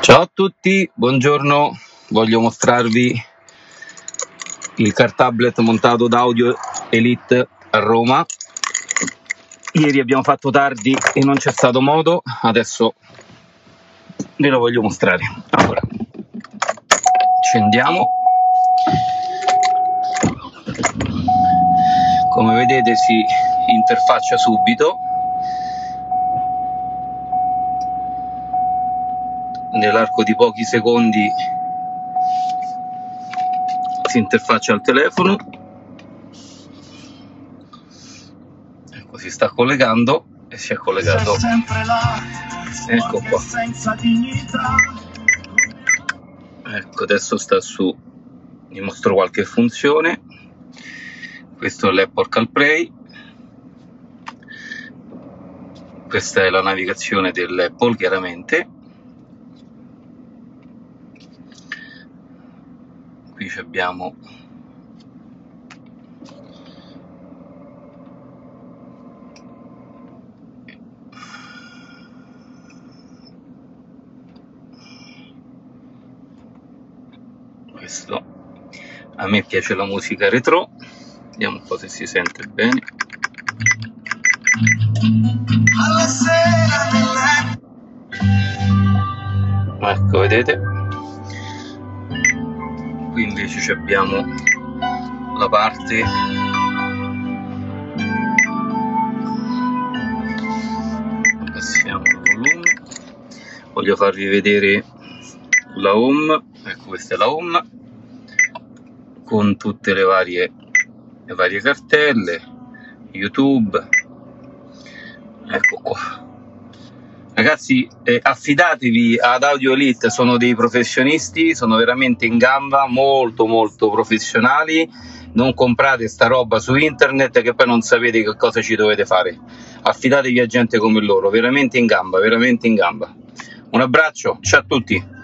Ciao a tutti, buongiorno, voglio mostrarvi il car tablet montato da Audio Elite a Roma. Ieri abbiamo fatto tardi e non c'è stato modo, adesso ve lo voglio mostrare. Allora, scendiamo. Come vedete si interfaccia subito. Nell'arco di pochi secondi si interfaccia al telefono. Ecco, si sta collegando e si è collegato. Ecco qua. Ecco, adesso sta su. Vi mostro qualche funzione. Questo è l'Apple CarPlay. Questa è la navigazione dell'Apple, chiaramente. Qui abbiamo questo. A me piace la musica retro, vediamo un po' se si sente bene. Ecco, vedete? Qui invece abbiamo la parte passiamo il volume. Voglio farvi vedere la home. Ecco, questa è la home con tutte le varie cartelle, YouTube. Ecco qua. Ragazzi, affidatevi ad Audio Elite, sono dei professionisti, sono veramente in gamba, molto professionali. Non comprate sta roba su internet che poi non sapete che cosa ci dovete fare. Affidatevi a gente come loro, veramente in gamba, veramente in gamba. Un abbraccio, ciao a tutti.